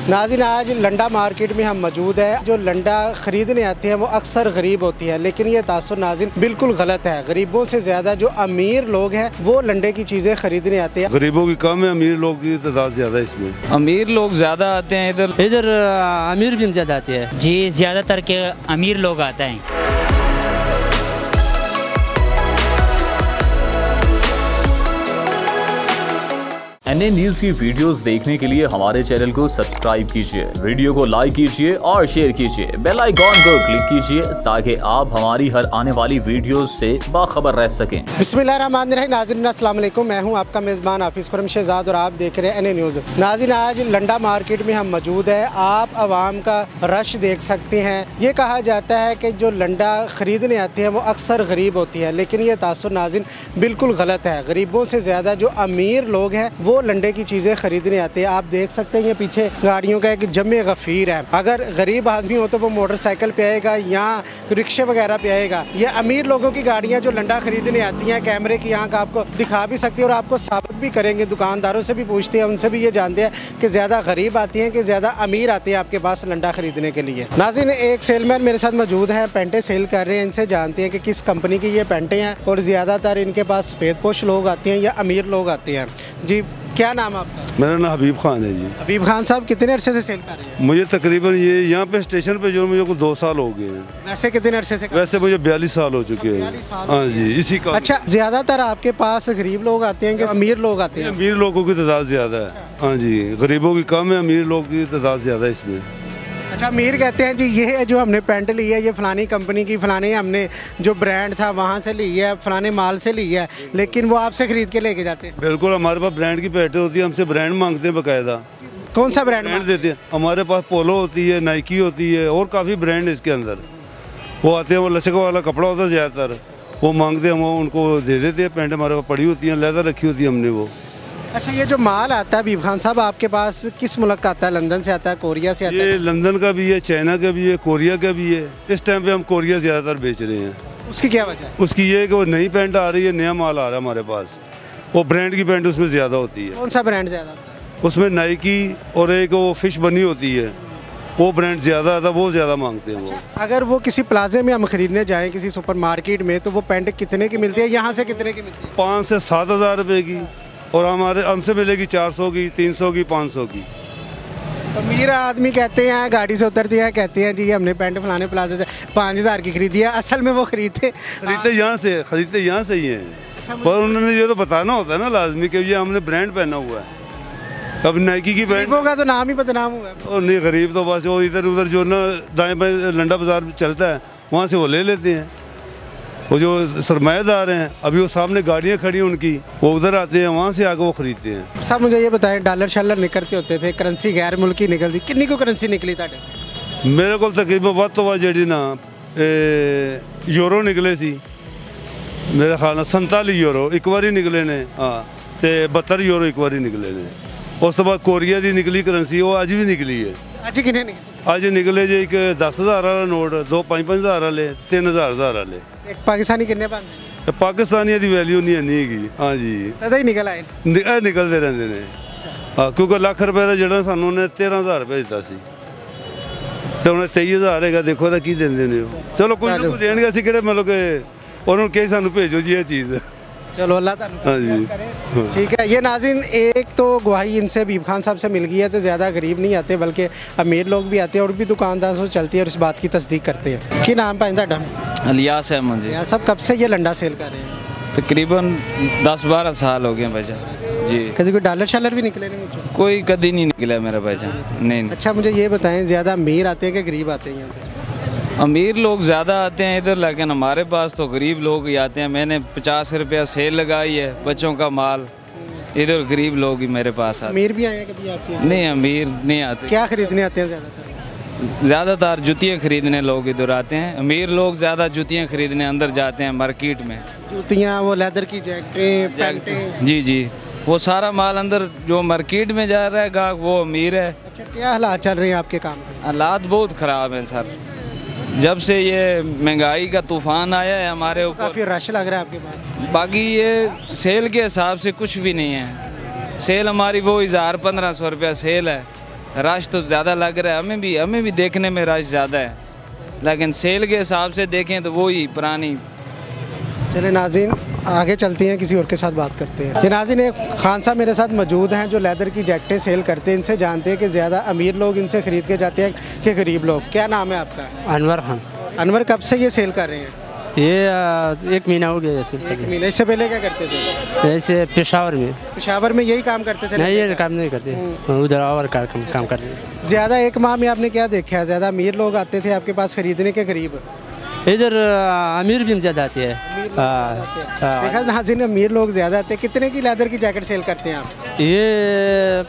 नाज़रीन, आज लंडा मार्केट में हम मौजूद है। जो लंडा ख़रीदने आते हैं वो अक्सर गरीब होती है, लेकिन ये तासुर नाज़रीन बिल्कुल गलत है। गरीबों से ज़्यादा जो अमीर लोग हैं वो लंडे की चीज़ें ख़रीदने आते हैं। गरीबों की कम है, अमीर लोग की तादाद ज़्यादा है। इसमें अमीर लोग ज़्यादा आते हैं, इधर अमीर भी ज़्यादा आते हैं जी। ज़्यादातर के अमीर लोग आते हैं। एनए न्यूज़ की वीडियोस देखने के लिए हमारे चैनल को सब्सक्राइब कीजिए, वीडियो को लाइक कीजिए और शेयर कीजिए, बेल आइकॉन को क्लिक कीजिए ताकि आप हमारी हर आने वाली वीडियोस से बाखबर रह सकें। बिस्मिल्लाहिर्रहमानिर्रहीम। नाज़रीन अस्सलाम वालेकुम, मैं हूं आपका मेज़बान हाफिज़ खुरम शहजाद और आप देख रहे हैं एनए न्यूज़। नाज़रीन, आज लंडा मार्केट में हम मौजूद है। आप आवाम का रश देख सकते हैं। ये कहा जाता है कि जो लंडा ख़रीदने आते हैं वो अक्सर गरीब होती है, लेकिन ये तासुर नाज़रीन बिल्कुल गलत है। गरीबों से ज़्यादा जो अमीर लोग हैं वो लंडे की चीज़ें खरीदने आते हैं। आप देख सकते हैं ये पीछे गाड़ियों का एक जमे गफ़ीर है। अगर गरीब आदमी हो तो वो मोटरसाइकिल पे आएगा या रिक्शे वगैरह पे आएगा। ये अमीर लोगों की गाड़ियाँ जो लंडा खरीदने आती हैं, कैमरे की आंख आपको दिखा भी सकती है और आपको साबित भी करेंगे। दुकानदारों से भी पूछते हैं, उनसे भी ये जानते हैं कि ज़्यादा गरीब आती हैं कि ज़्यादा अमीर आते हैं आपके पास लंडा खरीदने के लिए। नाज़रीन, एक सेलमैन मेरे साथ मौजूद है, पेंटें सेल कर रहे हैं। इनसे जानते हैं कि किस कंपनी की ये पेंटें हैं और ज़्यादातर इनके पास सफ़ेदपोश लोग आते हैं या अमीर लोग आते हैं। जी, क्या नाम है आपका? मेरा नाम हबीब खान है जी। हबीब खान साहब, कितने अरसे से सेल कर रहे हैं? मुझे तकरीबन ये यहाँ पे स्टेशन पे जो मुझे को 2 साल हो गए हैं। वैसे कितने अरसे से? वैसे मुझे 42 साल हो चुके हैं। हाँ जी, इसी का। अच्छा, ज़्यादातर आपके पास गरीब लोग आते हैं कि अमीर लोग आते हैं? अमीर लोगों की तादाद ज़्यादा है। हाँ जी, गरीबों की कम है, अमीर लोगों की तादाद ज़्यादा है इसमें। अच्छा, अमीर कहते हैं जी ये जो हमने पेंट ली है ये फ़लानी कंपनी की, फ़लाने हमने जो ब्रांड था वहाँ से ली है, फ़लाने माल से ली है, लेकिन वो आपसे ख़रीद के लेके जाते हैं। बिल्कुल, हमारे पास ब्रांड की पेंटें होती है, हमसे ब्रांड मांगते हैं बाकायदा। कौन सा ब्रांड देते हैं? हमारे पास पोलो होती है, नाइकी होती है और काफ़ी ब्रांड है इसके अंदर। वो आते हैं, वो लचक वाला कपड़ा होता है ज़्यादातर, वो मांगते हैं, हम उनको दे देते हैं। पेंट हमारे पास पड़ी होती हैं, लैदर रखी होती है हमने वो। अच्छा, ये जो माल आता है हबीब खान साहब आपके पास किस मुल्क का आता है? लंदन से आता है, कोरिया से आता है? ये लंदन का भी है, चाइना का भी है, कोरिया का भी है। इस टाइम पे हम कोरिया ज़्यादातर बेच रहे हैं। उसकी क्या वजह है? उसकी ये है कि वो नई पैंट आ रही है, नया माल आ रहा है हमारे पास। वो ब्रांड की पैंट उसमें ज़्यादा होती है। कौन सा ब्रांड ज़्यादा आता है? उसमें नाइकी और एक वो फिश बनी होती है, वो ब्रांड ज़्यादा आता है, वो ज़्यादा मांगते हैं। वो अगर वो किसी प्लाजे में हम खरीदने जाएँ किसी सुपर मार्केट में, तो वो पैंट कितने की मिलती है? यहाँ से कितने की मिलती है? 5 से 7 हज़ार रुपये की, और हमसे मिलेगी 400 की, 300 की, 500 की। अमीर आदमी कहते हैं, गाड़ी से उतरते हैं, कहते हैं जी हमने पैंट फलाने प्लाजे से 5000 की खरीदी है। असल में वो खरीदते यहाँ से ही हैं। पर उन्होंने ये तो बताना होता है ना लाजमी कि ये हमने ब्रांड पहना हुआ है। तब नाइकी की ब्रांड का तो नाम ही बदनाम हुआ है। और नहीं, गरीब तो बस वो इधर उधर जो ना दाएं बाएं लंडा बाजार चलता है वहाँ से वो ले लेते हैं। वो जो सरमायादार हैं, अभी वो सामने गाड़ियाँ खड़ी हैं उनकी, वो उधर आते हैं, वहाँ से आकर वो ख़रीदते हैं। साहब मुझे ये बताएं, डॉलर शालर निकलते होते थे, करेंसी गैर मुल्की निकलती, कितनी को करेंसी निकली ताटे? मेरे को तकरीबन वह तो वह जी ना यूरो निकले सी, मेरे ख्याल 47 यूरो एक बारी निकले ने। हाँ, तो 72 यूरो एक बारी निकले ने। उस तो बाद कोरिया की निकली करेंसी, वो अज भी निकली है। अज कितने निकले? अज निकले जी एक 10,000 वाला नोट, 2 5-5 वाले, 3,000 वाले। एक पाकिस्तानी कितने पाते? पाकिस्तानियों की वैल्यू नहीं है। हाँ जी, तदा ही निकल आए निकलते रहते हैं। हाँ, क्योंकि लाख रुपये का जड़ा सानू ने 13,000 रुपये दिता सी, तो उन्हें 23,000 है। देखो तो की देंगे ने। चलो कोई ना कोई देंगे, असं कि मतलब कि उन्होंने कही सानू भेजो जी ये चीज़। चलो अल्लाह ताला। हाँ जी, ठीक है। ये नाज़रीन, एक तो गवाही इनसे हबीब खान साहब से मिल गई है, तो ज़्यादा गरीब नहीं आते बल्कि अमीर लोग भी आते हैं और भी दुकानदार से चलती है और इस बात की तस्दीक करते हैं। कि नाम पाइन था? अलियास है मुझे। यार सब कब से ये लंडा सेल कर रहे हैं? तकरीबन 10-12 साल हो गए भाईजान जी। कभी कोई डॉलर शालर भी निकले नहीं? मुझे कोई कभी नहीं निकला मेरा भाईजान, नहीं। अच्छा, मुझे ये बताएं, ज़्यादा अमीर आते हैं कि गरीब आते हैं यहाँ पे? अमीर लोग ज़्यादा आते हैं इधर, लेकिन हमारे पास तो गरीब लोग ही आते हैं। मैंने 50 रुपया सेल लगाई है, बच्चों का माल। इधर गरीब लोग ही मेरे पास आते। अमीर भी आए कभी आपके? नहीं, अमीर नहीं आते। क्या खरीदने आते हैं ज़्यादातर? ज़्यादातर जुतियाँ खरीदने लोग इधर आते हैं। अमीर लोग ज़्यादा जुतियाँ खरीदने अंदर जाते हैं मार्केट में। जूतियाँ, वो लेदर की जैकेटें, पैंटें? जी जी, वो सारा माल अंदर जो मार्केट में जा रहा है गाहक, वो अमीर है। अच्छा, क्या हालात चल रहे हैं आपके काम के? हालात बहुत ख़राब हैं सर। जब से ये महंगाई का तूफ़ान आया है हमारे ऊपर, काफ़ी रश लग रहा है आपके पास। बाकी ये सेल के हिसाब से कुछ भी नहीं है। सेल हमारी वो 1000-1500 रुपया सेल है, रश तो ज़्यादा लग रहा है, हमें भी देखने में रश ज़्यादा है, लेकिन सेल के हिसाब से देखें तो वही पुरानी। चले नाज़रीन आगे चलते हैं, किसी और के साथ बात करते हैं। ये नाज़रीन एक खान साहब मेरे साथ मौजूद हैं जो लेदर की जैकेटें सेल करते हैं। इनसे जानते हैं कि ज़्यादा अमीर लोग इनसे ख़रीद के जाते हैं कि गरीब लोग। क्या नाम है आपका? अनवर खान। अनवर, कब से ये सेल कर रहे हैं? ये 1 महीना हो गया जैसे। 1 महीना। इससे पहले क्या करते थे? ऐसे पेशावर में। पेशावर में यही काम करते थे? नहीं, ये काम नहीं करते, उधर और काम करते हैं। ज़्यादा 1 माह में आपने क्या देखा है? ज़्यादा अमीर लोग आते थे आपके पास ख़रीदने के गरीब? इधर अमीर भी ज़्यादा आती है। देखा नाज़रीन, अमीर लोग ज़्यादा आते हैं। कितने की लेदर की जैकेट सेल करते हैं आप? ये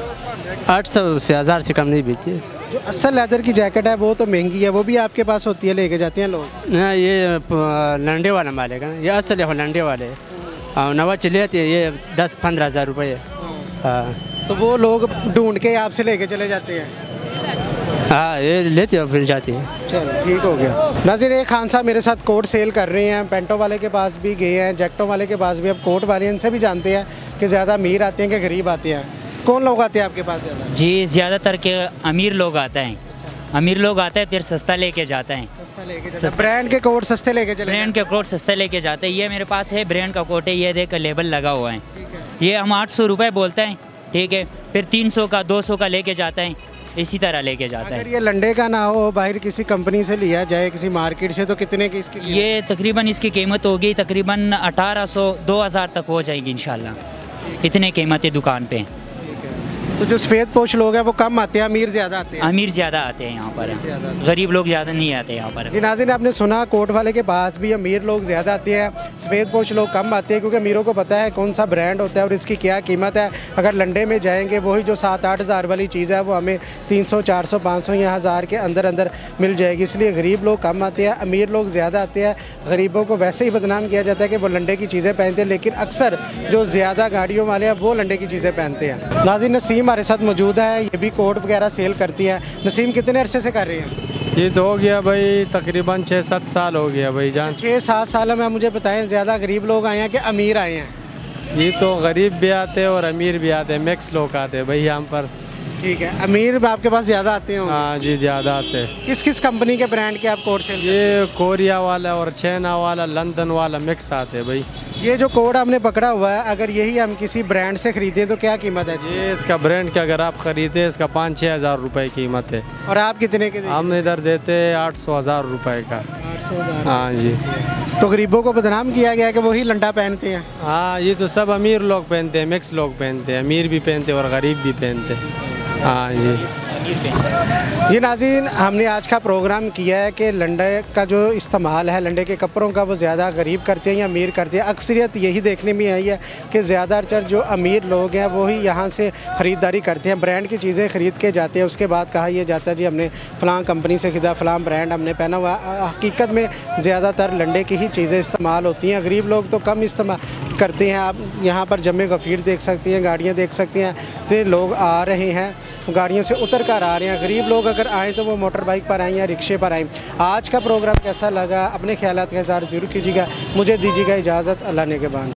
800 से 1000 से कम नहीं बेचती। जो असल लेदर की जैकेट है वो तो महंगी है, वो भी आपके पास होती है, लेके जाते हैं लोग? ना, ये लंडे वाला माल है ना, ये असल है लंडे वाले। नवा चले आते हैं, ये 10-15 हज़ार रुपये है। हाँ, तो वो लोग ढूंढ के आपसे लेके चले जाते हैं? हाँ, ये लेते हैं फिर जाते हैं। चलो ठीक हो गया। नाज़रीन एक खान साहब मेरे साथ कोट सेल कर रहे हैं। पेंटों वाले के पास भी गए हैं, जैकेटों वाले के पास भी, अब कोट वाले इनसे भी जानते हैं कि ज़्यादा अमीर आते हैं कि गरीब आते हैं। कौन लोग आते हैं आपके पास ज़्यादा? जी, ज़्यादातर के अमीर लोग आते हैं। अमीर लोग आते हैं, फिर सस्ता लेके जाते हैं। सस्ता लेके जाते हैं। ब्रांड के कोट सस्ते लेके चले? ब्रांड के कोट सस्ते लेके जाते हैं। ये मेरे पास है, ब्रांड का कोट है, ये देख लेबल लगा हुआ है। ये हम 800 रुपये बोलते हैं, ठीक है, फिर 300 का 200 का लेके जाते हैं, इसी तरह लेके जाता है। अगर ये लंडे का ना हो, बाहर किसी कंपनी से लिया जाए, किसी मार्केट से, तो कितने की इसकी कीमत? ये तकरीबन इसकी कीमत होगी तकरीबन 1800-2000 तक हो जाएगी इंशाल्लाह। इतने कीमत है दुकान पे। तो जो सफ़ेद पोश लोग हैं वो कम आते हैं, अमीर ज़्यादा आते हैं? अमीर ज़्यादा आते हैं यहाँ पर, गरीब लोग ज़्यादा नहीं आते यहाँ पर। जी नाज़रीन, आपने सुना कोट वाले के पास भी अमीर लोग ज़्यादा आते हैं, सफ़ेद पोश लोग कम आते हैं, क्योंकि अमीरों को पता है कौन सा ब्रांड होता है और इसकी क्या कीमत है। अगर लंडे में जाएंगे वही जो 7-8 हज़ार वाली चीज़ है वो हमें 300, 400, 500 या 1000 के अंदर अंदर मिल जाएगी। इसलिए गरीब लोग कम आते हैं, अमीर लोग ज़्यादा आते हैं। गरीबों को वैसे ही बदनाम किया जाता है कि वो लंडे की चीज़ें पहनते हैं, लेकिन अक्सर जो ज़्यादा गाड़ियों वाले हैं वो लंडे की चीज़ें पहनते हैं। नाज़रीन नसीम हमारे साथ मौजूद है, ये भी कोट वगैरह सेल करती है। नसीम, कितने अरसे से कर रही हैं? ये तो हो गया भाई तकरीबन 6-7 साल हो गया भाई जान। 6-7 साल में मुझे बताएं, ज़्यादा गरीब लोग आए हैं कि अमीर आए हैं? ये तो गरीब भी आते हैं और अमीर भी आते हैं, मिक्स लोग आते हैं भाई यहाँ पर। ठीक है, अमीर आपके पास ज़्यादा आते हैं? हाँ जी, ज़्यादा आते हैं। किस किस कंपनी के ब्रांड के आप कोट सेल? ये कोरिया वाला और चाइना वाला, लंदन वाला मिक्स आते हैं भाई। ये जो कोट हमने पकड़ा हुआ है, अगर यही हम किसी ब्रांड से खरीदें तो क्या कीमत है इसकी? ये इसका ब्रांड का अगर आप खरीदे इसका 5-6 हज़ार रुपये कीमत है। और आप कितने के? हम इधर देते 800-1000 रुपये का। 800,000? हाँ जी। तो गरीबों को बदनाम किया गया कि वही लंडा पहनते हैं? हाँ, ये तो सब अमीर लोग पहनते हैं, मिक्स लोग पहनते हैं, अमीर भी पहनते हैं और गरीब भी पहनते हैं। हाँ जी। ये नाज़रीन, हमने आज का प्रोग्राम किया है कि लंडे का जो इस्तेमाल है, लंडे के कपड़ों का, वो ज़्यादा गरीब करते हैं या अमीर करते हैं। अक्सरियत यही देखने में आई है कि ज़्यादातर जो अमीर लोग हैं वही यहाँ से ख़रीदारी करते हैं, ब्रांड की चीज़ें ख़रीद के जाते हैं। उसके बाद कहा यह जाता है जी हमने फ़लाँ कंपनी से ख़रीदा, फ़लाँ ब्रांड हमने पहना हुआ। हकीकत में ज़्यादातर लंडे की ही चीज़ें इस्तेमाल होती हैं, गरीब लोग तो कम इस्तेमाल करते हैं। आप यहाँ पर जमे गफ़ीर देख सकती हैं, गाड़ियाँ देख सकती हैं, तो लोग आ रहे हैं, गाड़ियों से उतर कर आ रहे हैं। गरीब लोग अगर आएँ तो वो मोटर बाइक पर आएँ या रिक्शे पर आएँ। आज का प्रोग्राम कैसा लगा, अपने ख्यालात का इज़हार ज़रूर कीजिएगा। मुझे दीजिएगा इजाज़त, अल्लाह ने के बाद।